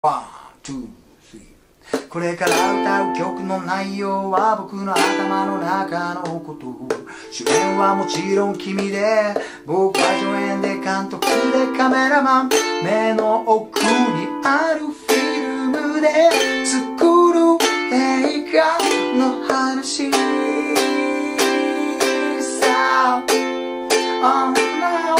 ワン、ツー、スリー。これから歌う曲の内容は僕の頭の中のこと。主演はもちろん君で、僕は助演で監督でカメラマン。目の奥にあるフィルムで作る映画の話さ。Oh no。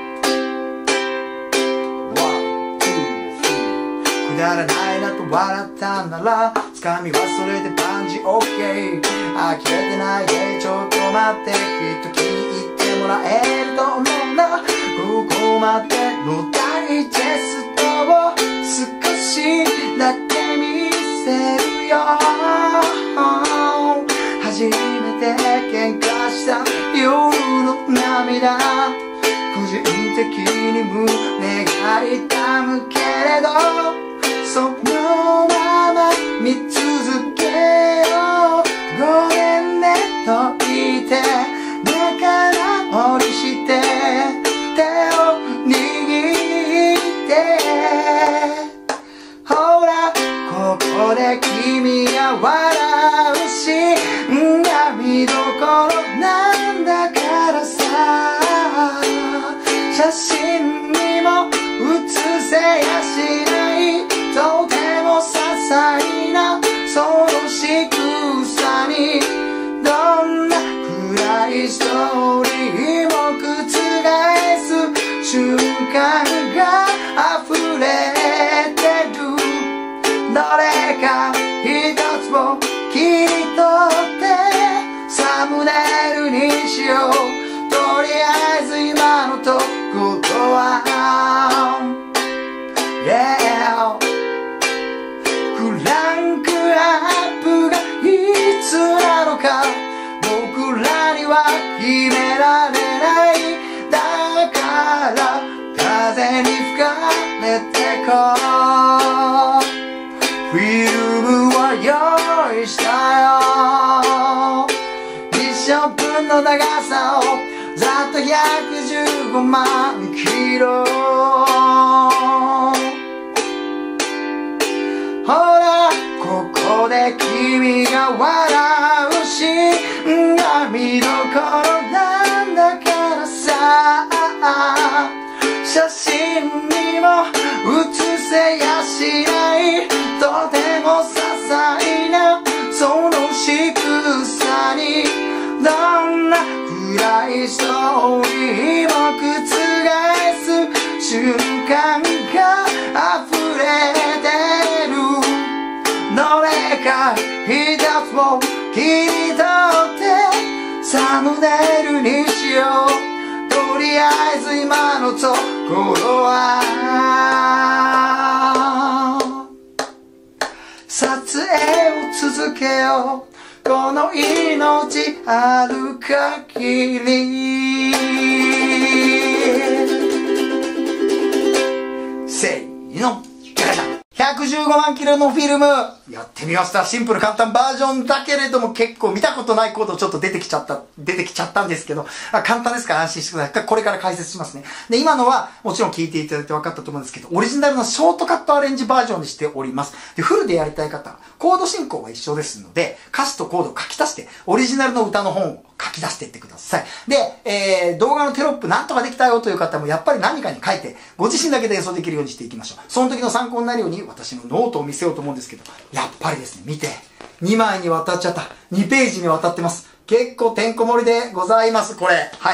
くだらないなと笑ったなら掴み忘れてパンチ OK。 呆れてないでちょっと待って、きっと気に入ってもらえると思うな。ここまでのダイジェストを少しだけ見せるよ。初めて喧嘩した夜の涙、個人的に胸が痛むけれど、そのまま見続けよう。ごめんねと言って仲直りして手を握ってほら、ここで君が笑うし見どころなんだからさ。写真にも写せやしないとても些細なその仕草に、どんな暗いストーリーも覆す瞬間が溢れてる。どれか一つを切り取ってサムネイルにしよう。とりあえず今のところは、yeah。クランクアップがいつなのか僕らには決められない。だから風に吹かれてこうフィルムは用意したよ。1分の長さをざっと115万キロ。ほら、ここで君が笑うし見どころなんだからさ。写真にも写せやしないとても些細なその仕草に、どんな暗いストーリーも覆す瞬間が溢れてる。どれか一つを切り取ってサムネイルにしよう。とりあえず今のところは撮影を続けよう。この命ある限り。せーの、115万キロのフィルムやってみました。シンプル簡単バージョンだけれども結構見たことないコードちょっと出てきちゃったんですけど、簡単ですから安心してください。これから解説しますね。で、今のはもちろん聞いていただいて分かったと思うんですけど、オリジナルのショートカットアレンジバージョンにしております。で、フルでやりたい方、コード進行は一緒ですので、歌詞とコードを書き足して、オリジナルの歌の本を書き出していってください。で、動画のテロップなんとかできたよという方もやっぱり何かに書いて、ご自身だけで演奏できるようにしていきましょう。その時の参考になるように私のノートを見せようと思うんですけど、やっぱりですね、見て、2枚にわたっちゃった。2ページにわたってます。結構てんこ盛りでございます、これ。はい。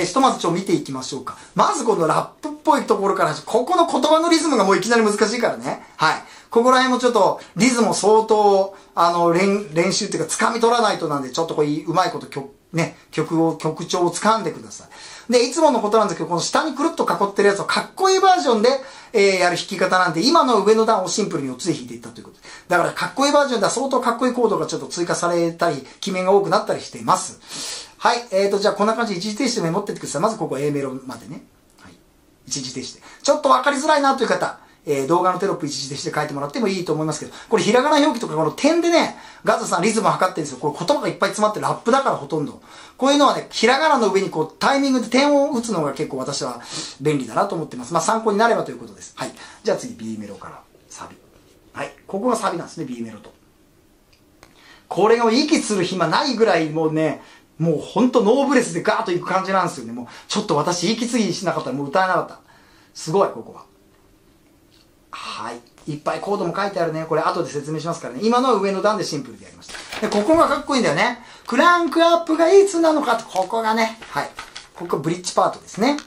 ひとまず見ていきましょうか。まずこのラップっぽいところから、ここの言葉のリズムがもういきなり難しいからね。はい。ここら辺もちょっと、リズムを相当、練習っていうか、掴み取らないとなんで、ちょっとこううまいこと曲調を掴んでください。で、いつものことなんですけど、この下にくるっと囲ってるやつをかっこいいバージョンで、やる弾き方なんで、今の上の段をシンプルに4つで弾いていったということです。だから、かっこいいバージョンでは相当かっこいいコードがちょっと追加されたり、記名が多くなったりしています。はい。じゃあこんな感じで一時停止でメモってってください。まずここ A メロまでね。はい。一時停止で。ちょっとわかりづらいなという方、動画のテロップ一時停止で書いてもらってもいいと思いますけど、これひらがな表記とかこの点でね、ガズさんリズムを測ってるんですよ。これ言葉がいっぱい詰まってラップだからほとんど。こういうのはね、ひらがなの上にこうタイミングで点を打つのが結構私は便利だなと思ってます。まあ参考になればということです。はい。じゃあ次 B メロから。 ここがサビなんですね、B メロと。これが息する暇ないぐらいもうね、もうほんとノーブレスでガーッといく感じなんですよね。もうちょっと私息継ぎしなかったらもう歌えなかった。すごい、ここは。はい。いっぱいコードも書いてあるね。これ後で説明しますからね。今のは上の段でシンプルでやりました。で、ここがかっこいいんだよね。クランクアップがいつなのかと、ここがね。はい。ここブリッジパートですね。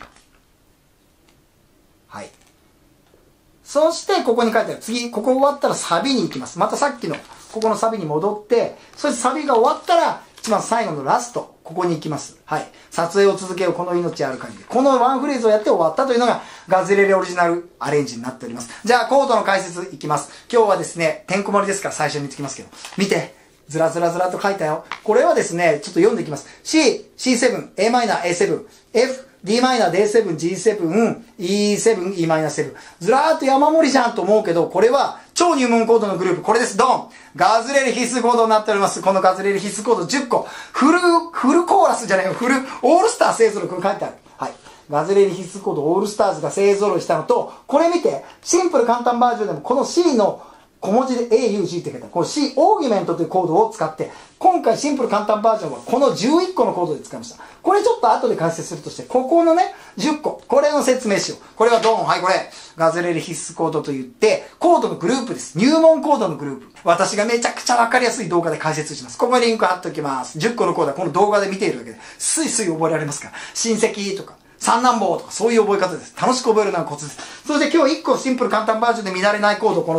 はい。そして、ここに書いてある。次、ここ終わったらサビに行きます。またさっきの、ここのサビに戻って、そしてサビが終わったら、一番最後のラスト、ここに行きます。はい。撮影を続けよう、この命ある限り。このワンフレーズをやって終わったというのが、ガズレレオリジナルアレンジになっております。じゃあ、コードの解説いきます。今日はですね、てんこ盛りですから最初に言ってきますけど。見て。ずらずらずらと書いたよ。これはですね、ちょっと読んでいきます。C、C7、a マイナー、A7、F、d マイナー、D7、G7、E7、e マイナー7。ずらーっと山盛りじゃんと思うけど、これは超入門コードのグループ。これです。ドン！ガズレレ必須コードになっております。このガズレレ必須コード10個。フルコーラスじゃないよ。オールスター勢揃い。これ書いてある。はい。ガズレレ必須コードオールスターズが勢揃いしたのと、これ見て、シンプル簡単バージョンでもこの C の小文字で AUG って書いてある。この C オーギュメントというコードを使って、今回シンプル簡単バージョンはこの11個のコードで使いました。これちょっと後で解説するとして、ここのね、10個。これの説明しよう。これはドン。はい、これ。ガズレレ必須コードと言って、コードのグループです。入門コードのグループ。私がめちゃくちゃわかりやすい動画で解説します。ここにリンク貼っておきます。10個のコードはこの動画で見ているだけで、スイスイ覚えられますから。親戚とか。三男坊とかそういう覚え方です。楽しく覚えるのがコツです。そして今日1個シンプル簡単バージョンで見慣れないコード、この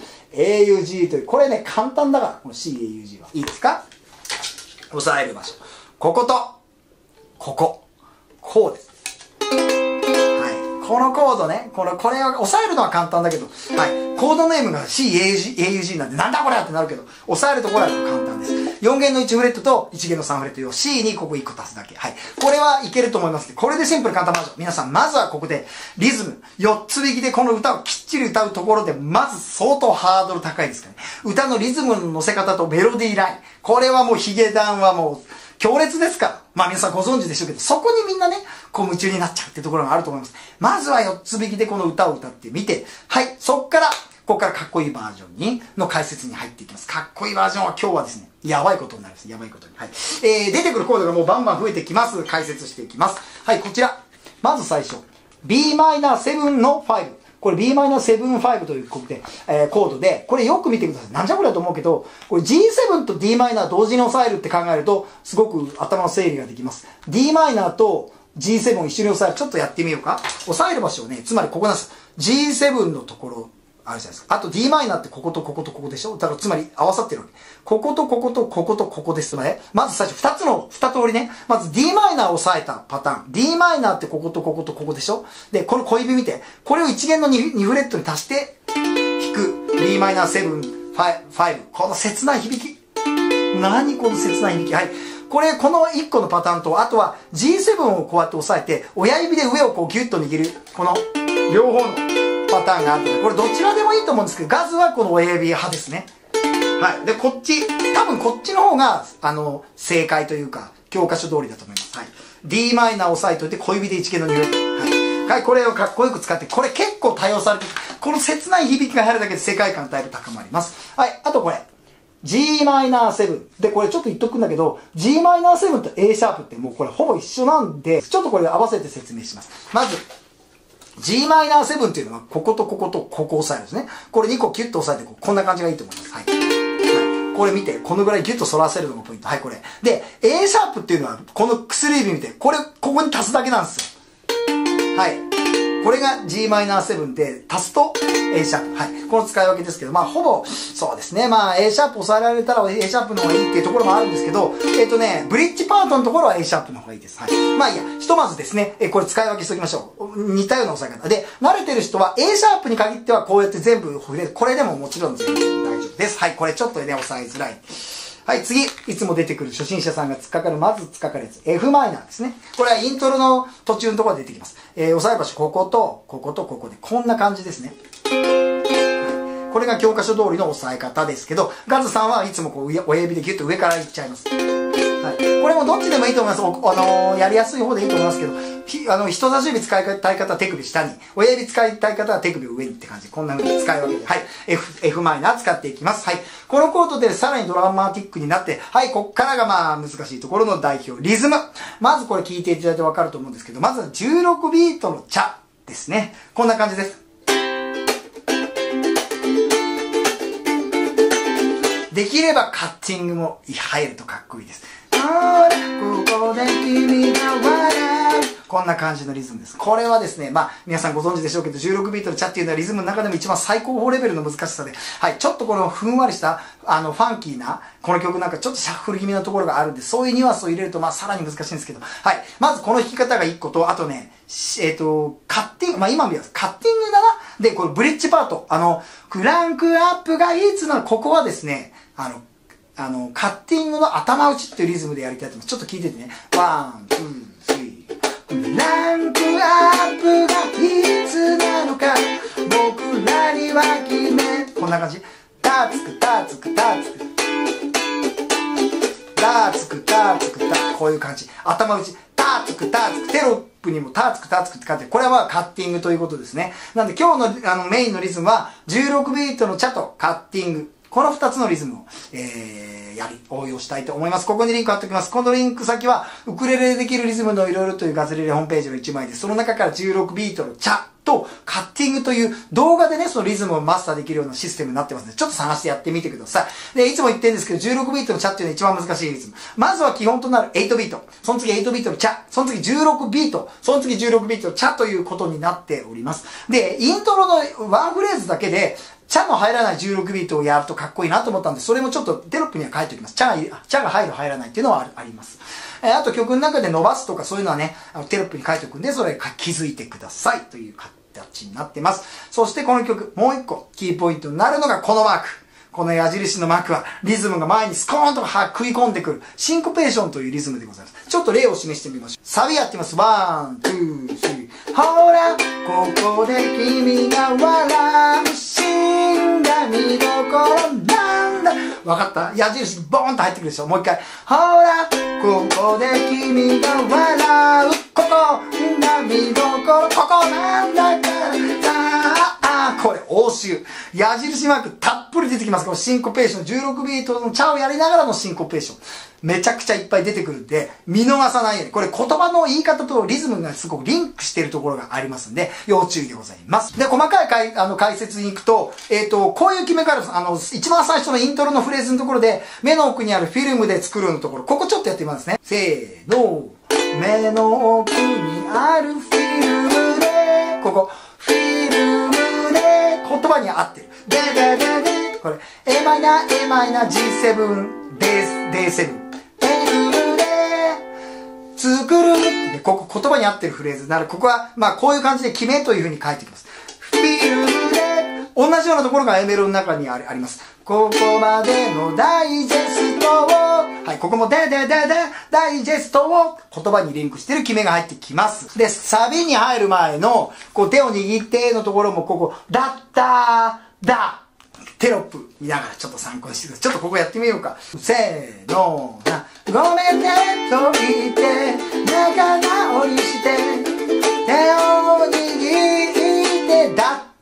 C、AUG という、これね、簡単だから、この C、AUG は。いいですか？押さえる場所。ここと、ここ。こうです。はい。このコードね、これを押さえるのは簡単だけど、はい。コードネームが C、AUG なんで、なんだこれってなるけど、押さえるところは簡単です。4弦の1フレットと1弦の3フレットを C にここ1個足すだけ。はい。これはいけると思います。これでシンプル簡単バージョン。皆さん、まずはここでリズム、4つ弾きでこの歌をきっちり歌うところで、まず相当ハードル高いですからね。歌のリズムの乗せ方とメロディーライン。これはもうヒゲダンはもう強烈ですから。まあ皆さんご存知でしょうけど、そこにみんなね、こう夢中になっちゃうってところがあると思います。まずは4つ弾きでこの歌を歌ってみて、はい。そっから、ここからかっこいいバージョンの解説に入っていきます。かっこいいバージョンは今日はですね、やばいことになります。やばいことに。はい。出てくるコードがもうバンバン増えてきます。解説していきます。はい、こちら。まず最初。Bm7 の5。これ Bm7-5 というコードで、これよく見てください。なんじゃこれだと思うけど、これ G7 と Dm 同時に押さえるって考えると、すごく頭の整理ができます。Dm と G7 を一緒に押さえる。ちょっとやってみようか。押さえる場所をね、つまりここなんです。G7 のところ。あるじゃないですか。あと d マイナーってこことこことここでしょ。だからつまり合わさってるわけ。こことこことこことここですね。まず最初2通りね。まず d マイナーを押さえたパターン。d マイナーってこことこことここでしょ。で、この小指見て。これを1弦の 2フレットに足して弾く。b マイナー7、5。この切ない響き。何この切ない響き。はい。この1個のパターンと、あとは G7 をこうやって押さえて、親指で上をこうギュッと握る。この両方のパターンがあって、これどちらでもいいと思うんですけど、ガズはこの親指派ですね。はい。で、こっち、多分こっちの方が、正解というか、教科書通りだと思います。はい。d マイナーを押さえといて、小指で1弦の2フレット。はい。これをかっこよく使って、これ結構多用されて、この切ない響きが入るだけで世界観だいぶ高まります。はい。あとこれ。Gm7。で、これちょっと言っとくんだけど、Gm7 と A シャープってもうこれほぼ一緒なんで、ちょっとこれ合わせて説明します。まず、Gm7 っていうのは、こことこことここ押さえるんですね。これ2個キュッと押さえて、こんな感じがいいと思います。はい。はい、これ見て、このぐらいギュッと反らせるのがポイント。はい、これ。で、A シャープっていうのは、この薬指見て、ここに足すだけなんですよ。はい。これが Gm7 で、足すと A シャープ。はい。この使い分けですけど、まあ、ほぼ、そうですね。まあ、A シャープ押さえられたら A シャープの方がいいっていうところもあるんですけど、ブリッジパートのところは A シャープの方がいいです。はい。まあいいや。ひとまずですね、これ使い分けしておきましょう。似たような押さえ方。で、慣れてる人は A シャープに限ってはこうやって全部触れる。これでももちろん全然大丈夫です。はい。これちょっとね、押さえづらい。はい、次。いつも出てくる初心者さんが突っかかる、まず突っかかるやつ。F マイナーですね。これはイントロの途中のところで出てきます。押さえ場所、ここと、ここと、ここで。こんな感じですね。はい、これが教科書通りの押さえ方ですけど、ガズさんはいつもこう親指でギュッと上からいっちゃいます。 はい。これもどっちでもいいと思います。やりやすい方でいいと思いますけど、人差し指使いたい方は手首下に、親指使いたい方は手首上にって感じ。こんな風に使い分けて、はい。F マイナー使っていきます。はい。このコードでさらにドラマティックになって、はい、こっからがまあ難しいところの代表、リズム。まずこれ聞いていただいてわかると思うんですけど、まずは16ビートのチャですね。こんな感じです。できればカッティングも入るとかっこいいです。ここで君が笑う。こんな感じのリズムです。これはですね、まあ、皆さんご存知でしょうけど、16ビートのチャっていうのはリズムの中でも一番最高峰レベルの難しさで、はい、ちょっとこのふんわりした、ファンキーな、この曲なんかちょっとシャッフル気味なところがあるんで、そういうニュアンスを入れると、まあ、さらに難しいんですけど、はい、まずこの弾き方が1個と、あとね、カッティング、まあ、今見ます。カッティングだな。で、これブリッジパート、クランクアップがいつなの、ここはですね、カッティングの頭打ちっていうリズムでやりたいと思います。ちょっと聞いててね。ワン、ツー、スリー。ランクアップがいつなのか、僕らには決め。こんな感じ。タツクタツクタツク。タツクタツクタ。こういう感じ。頭打ち。タツクタツク。テロップにもタツクタツクって書いて、これはカッティングということですね。なんで今日のメインのリズムは、16ビートのチャとカッティング。この2つのリズムを、応用したいと思います。ここにリンク貼っておきます。このリンク先は、ウクレレでできるリズムのいろいろというガズレレホームページの1枚です。その中から16ビートのチャとカッティングという動画でね、そのリズムをマスターできるようなシステムになってますので、ちょっと探してやってみてください。で、いつも言ってるんですけど、16ビートのチャっていうのは一番難しいリズム。まずは基本となる8ビート。その次8ビートのチャ。その次16ビート。その次16ビートのチャということになっております。で、イントロのワンフレーズだけで、チャの入らない16ビートをやるとかっこいいなと思ったんで、それもちょっとテロップには書いておきます。チャが入る入らないっていうのはあります。あと曲の中で伸ばすとかそういうのはね、テロップに書いておくんで、それ気づいてくださいという形になってます。そしてこの曲、もう一個キーポイントになるのがこのマーク。この矢印のマークは、リズムが前にスコーンと食い込んでくる、シンコペーションというリズムでございます。ちょっと例を示してみましょう。サビやってみます。ワン、ツー、スリー。ほら、ここで君が笑う、死んだ見どころなんだ。わかった？矢印ボーンと入ってくるでしょ。もう一回。ほら、ここで君が笑う、ここが見どころ、ここなんだから。これ、応酬。矢印マークたっぷり出てきます。このシンコペーション。16ビートのチャをやりながらのシンコペーション。めちゃくちゃいっぱい出てくるんで、見逃さないように。これ言葉の言い方とリズムがすごくリンクしているところがありますんで、要注意でございます。で、細かい解説に行くと、こういう決め方です。一番最初のイントロのフレーズのところで、目の奥にあるフィルムで作るのところ、ここちょっとやってみますね。せーの。目の奥にあるフィルムで、ここ、フィルムで、言葉に合ってる。で、これ、A マイナー、A マイナー、G7、D7、F で、作る。で、ここ言葉に合ってるフレーズになる。ここは、まあこういう感じで決めという風に書いていきます。フィルムで、同じようなところが A メロの中にあります。ここまでのダイジェストを、はい、ここもダイジェストを言葉にリンクしてる決めが入ってきます。で、サビに入る前の、こう手を握ってのところもここ、だっただ。テロップ見ながらちょっと参考にしてください。ちょっとここやってみようか。せーのな。ごめんねと言って、仲直りして、手を握って、だった。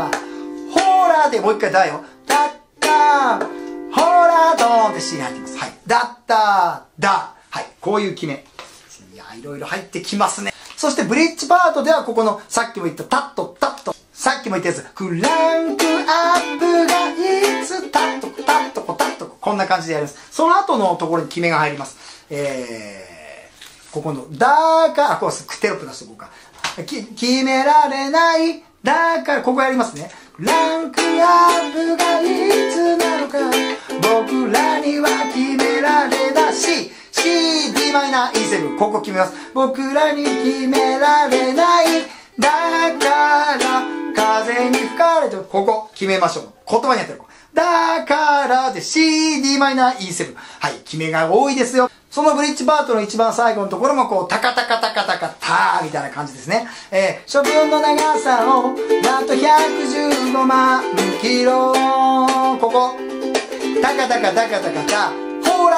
ほらでもう一回だよ。だった。ほらドーンって C 入ってます。はい。だっただ。はい。こういう決め。いや、いろいろ入ってきますね。そしてブリッジパートではここのさっきも言ったタットタット。さっきも言ったやつ。クランクアップがいつタットタットタットこんな感じでやります。その後のところに決めが入ります。ここのだから、こうテロップ出しておこうか。決められない。だから、ここやりますね。ランクアップがいつなのか。僕らには決められない。C、D マイナー E7。ここ決めます。僕らに決められない。だから、風に吹かれて、ここ決めましょう。言葉にやってる。だからで C、D マイナー E7。はい、決めが多いですよ。そのブリッジパートの一番最後のところもこう、タカタカタカタカターみたいな感じですね。処分の長さを、なんと115万キロ。ここ、タカタカタカタカタ。ほら、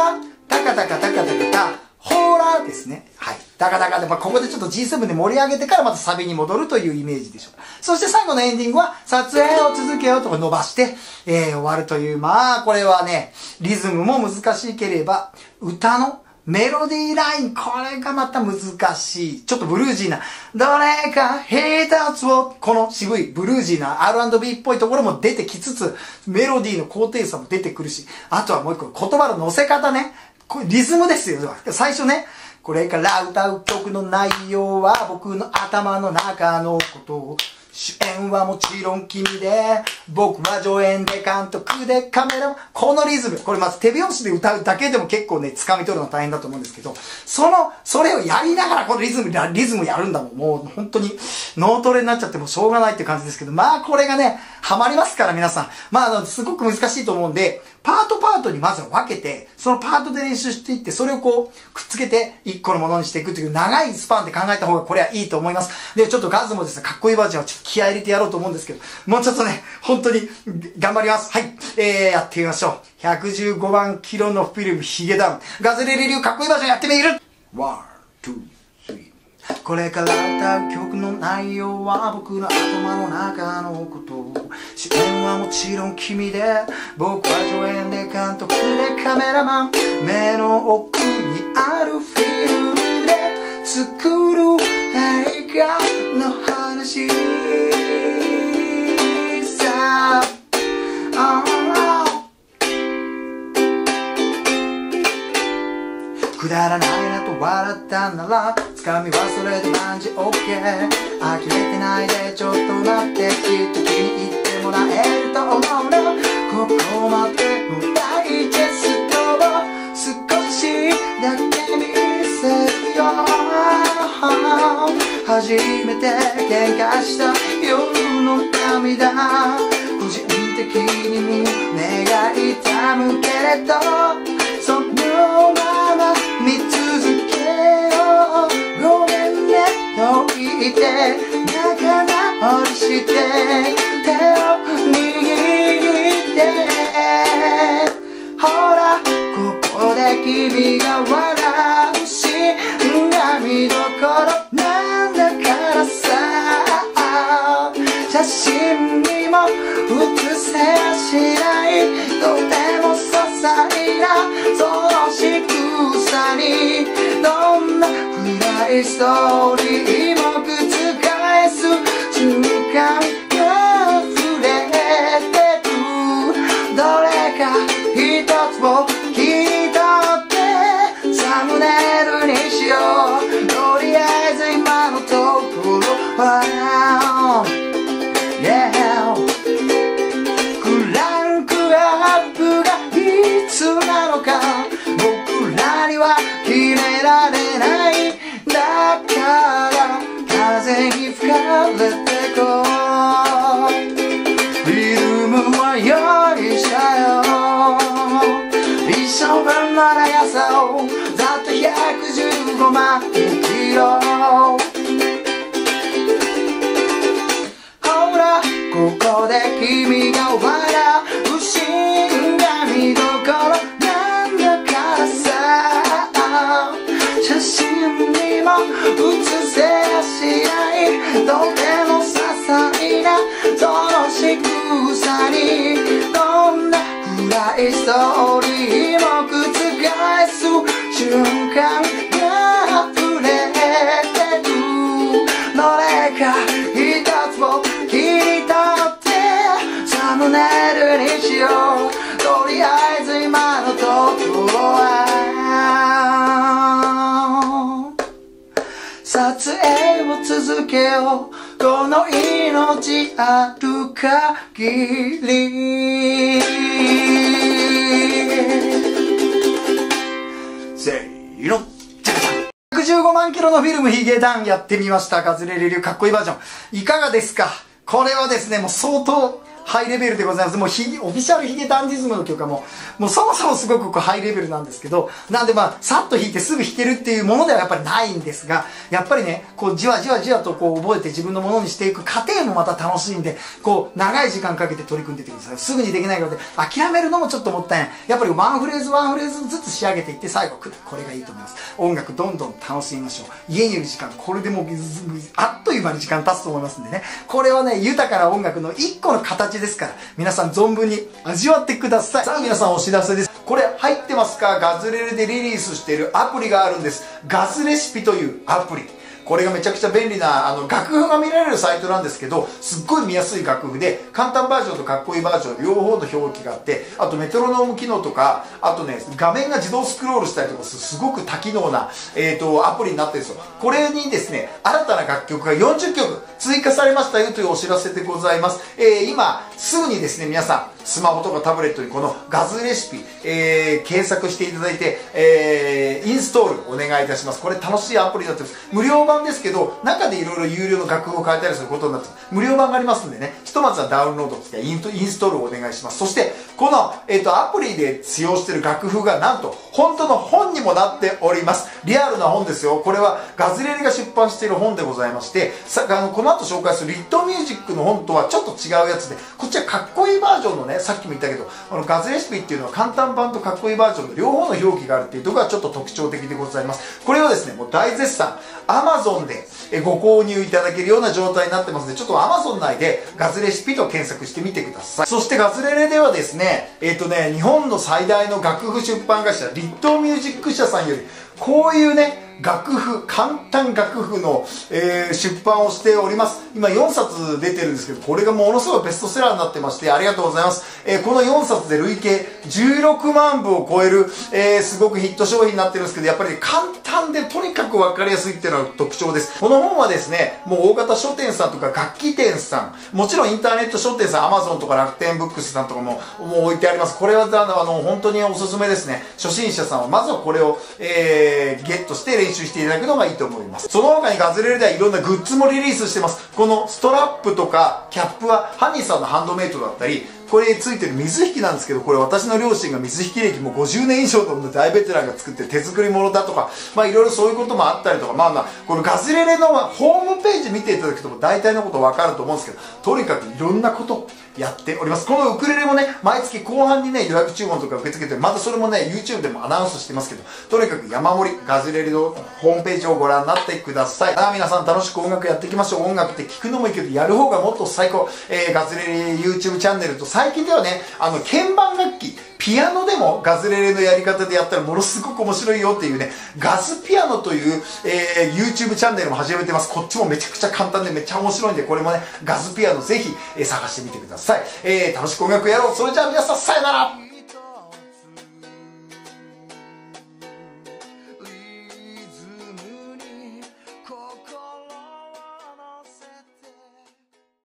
タカタカタカタカタ、ほーらですね。はい。タカタカで、ここでちょっと G7 で盛り上げてからまたサビに戻るというイメージでしょうか。そして最後のエンディングは、撮影を続けようとか伸ばして、終わるという、これはね、リズムも難しければ、歌のメロディーライン、これがまた難しい。ちょっとブルージーな、どれか一つを、この渋いブルージーな R&B っぽいところも出てきつつ、メロディーの高低差も出てくるし、あとはもう一個、言葉の乗せ方ね。これリズムですよ。最初ね、これから歌う曲の内容は僕の頭の中のことを、主演はもちろん君で、僕は助演で監督でカメラ、このリズム、これまず手拍子で歌うだけでも結構ね、掴み取るのは大変だと思うんですけど、それをやりながらこのリズムやるんだもん。もう本当に脳トレになっちゃってもしょうがないって感じですけど、これがね、ハマりますから皆さん。すごく難しいと思うんで、パートにまずは分けて、そのパートで練習していって、それをこう、くっつけて一個のものにしていくという長いスパンで考えた方がこれはいいと思います。で、ちょっとガズもですね、かっこいいバージョンはちょっと気合い入れてやろうと思うんですけど、もうちょっとね、本当に頑張ります。はい。やってみましょう。115万キロのフィルムヒゲダウン。ガズレレ流かっこいいバージョンやってみる。ワン、ツー、スリー。これから歌う曲の内容は僕の頭の中のこと。主演はもちろん君で、僕は助演で監督でカメラマン。目の奥にあるフィルムで作る映画の話さ。くだらないなと笑ったなら掴み忘れて万事 OK。 呆れてないでちょっと待って、きっと気に入ってもらえると思うの。ここまでのダイジェストを少しだけ見せるよ。初めて喧嘩した夜の涙、個人的に胸が痛むけれど、そのまま見続けよう。ごめんねと言って仲直りして手を握ってほら、ここで君が笑うし涙どころなんだからさ。写真にも写せやしないとても些細なその仕草に、どんな暗いストーリーも覆す瞬間が溢れてる。どれか一つを切り取ってサムネイルにしよう。とりあえず今のところは、yeah、クランクアップがいつなのか僕らには決められない。だから風に吹かれてこう。フィルムは用意したよ。一生分の長さをざっと115万キロ。ほらここで君が笑うシーンが見どころなんだからさ。写真にも写せやしないとても些細なその仕草に、どんな暗いストーリーも覆す瞬間が溢れてる。どれか一つを切り取ってサムネイルにしよう。とりあえず今のところは撮影を続けよう。この命ある限り。せーの、115万キロのフィルムヒゲダンやってみました。ガズレレ流かっこいいバージョンいかがですか。これはですね、もう相当ハイレベルでございます。もうオフィシャルヒゲダンディズムの曲はもうそもそもすごくこうハイレベルなんですけど、なんでさっと弾いてすぐ弾けるっていうものではやっぱりないんですが、やっぱりね、こうじわじわじわとこう覚えて自分のものにしていく過程もまた楽しいんで、こう長い時間かけて取り組んでいってください。すぐにできないので諦めるのもちょっともったいない。やっぱりワンフレーズワンフレーズずつ仕上げていって最後来る。これがいいと思います。音楽どんどん楽しみましょう。家にいる時間、これでもうあっという間に時間経つと思いますんでね。これはね、豊かな音楽の一個の形ですから、皆さん存分に味わってください。さあ皆さんお知らせです。これ入ってますか？ガズレレでリリースしているアプリがあるんです。ガズレシピというアプリ。これがめちゃくちゃ便利な楽譜が見られるサイトなんですけど、すっごい見やすい楽譜で簡単バージョンとかっこいいバージョン両方の表記があって、あとメトロノーム機能とか、あとね画面が自動スクロールしたりとかすごく多機能な、アプリになってるんですよ。これにですね新たな楽曲が40曲追加されましたよというお知らせでございます。今すぐにですね皆さんスマホとかタブレットにこのガズレシピ、検索していただいて、インストールお願いいたします。これ楽しいアプリになってます。無料版ですけど、中でいろいろ有料の楽譜を変えたりすることになってます。無料版がありますんでね、ひとまずはダウンロードしてインストールをお願いします。そして、この、アプリで使用している楽譜がなんと、本当の本にもなっております。リアルな本ですよ。これはガズレレが出版している本でございまして、この後紹介するリットミュージックの本とはちょっと違うやつで、こっちはかっこいいバージョンのね、さっきも言ったけど、ガズレシピっていうのは簡単版とかっこいいバージョンの両方の表記があるっていうところがちょっと特徴的でございます。これをですね、もう大絶賛、Amazon でご購入いただけるような状態になってますので、ちょっと Amazon 内でガズレシピと検索してみてください。そしてガズレレではですね、日本の最大の楽譜出版会社、リットーミュージック社さんより、こういうね、楽譜、簡単楽譜の、出版をしております。今4冊出てるんですけど、これがものすごいベストセラーになってまして、ありがとうございます。この4冊で累計16万部を超える、すごくヒット商品になってるんですけど、やっぱり、簡単でとにかく分かりやすいっていうのが特徴です。この本はですね、もう大型書店さんとか楽器店さん、もちろんインターネット書店さん、Amazon とか楽天ブックスさんとかも置いてあります。これは本当におすすめですね。初心者さんはまずはこれを、ゲットして練習していただくのがいいと思います。その他にガズレレではいろんなグッズもリリースしてます。このストラップとかキャップはハニーさんのハンドメイドだったり、これについてる水引きなんですけど、これ私の両親が水引き歴もう50年以上の大ベテランが作って手作り物だとか、いろいろそういうこともあったりとか、このガズレレのホームページ見ていただくと大体のこと分かると思うんですけど、とにかくいろんなことやっております。このウクレレもね、毎月後半にね、予約注文とか受け付けて、またそれもね、YouTube でもアナウンスしてますけど、とにかく山盛り、ガズレレのホームページをご覧になってください。皆さん楽しく音楽やっていきましょう。音楽って聞くのもいいけど、やる方がもっと最高。ガズレレ YouTube チャンネルと、最近ではね、鍵盤楽器、ピアノでもガズレレのやり方でやったらものすごく面白いよっていうね、ガズピアノという、YouTube チャンネルも始めてます。こっちもめちゃくちゃ簡単でめっちゃ面白いんで、これもね、ガズピアノぜひ、探してみてください。楽しく音楽やろう。それじゃあ皆さんさよなら。